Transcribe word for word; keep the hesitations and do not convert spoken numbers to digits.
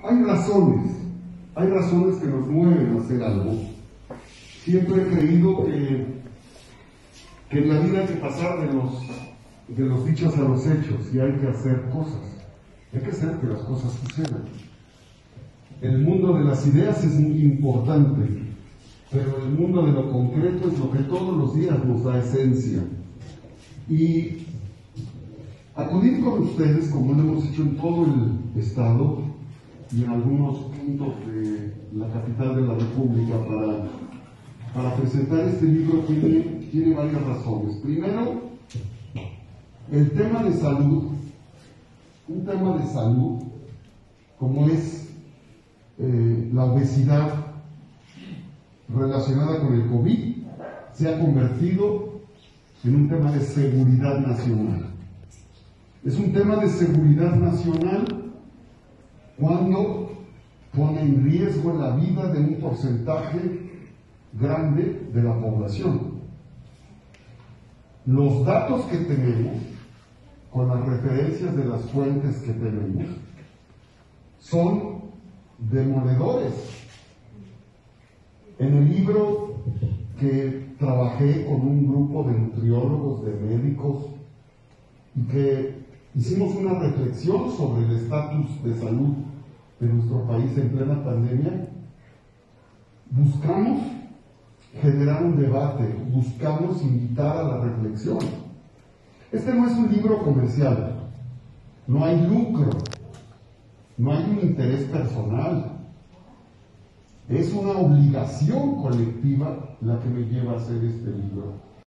hay razones, hay razones que nos mueven a hacer algo. Siempre he creído que, que en la vida hay que pasar de los, de los dichos a los hechos y hay que hacer cosas. Hay que hacer que las cosas sucedan. El mundo de las ideas es muy importante, pero el mundo de lo concreto es lo que todos los días nos da esencia. Y acudir con ustedes, como lo hemos hecho en todo el estado y en algunos puntos de la capital de la República, para, para presentar este libro, tiene, tiene varias razones. Primero, el tema de salud, un tema de salud como es eh, la obesidad relacionada con el COVID, se ha convertido en un tema de seguridad nacional. Es un tema de seguridad nacional cuando pone en riesgo la vida de un porcentaje grande de la población. Los datos que tenemos, con las referencias de las fuentes que tenemos, son demoledores. En el libro que trabajé con un grupo de nutriólogos, de médicos, y que hicimos una reflexión sobre el estatus de salud de nuestro país en plena pandemia, buscamos generar un debate, buscamos invitar a la reflexión. Este no es un libro comercial, no hay lucro, no hay un interés personal, es una obligación colectiva la que me lleva a hacer este libro.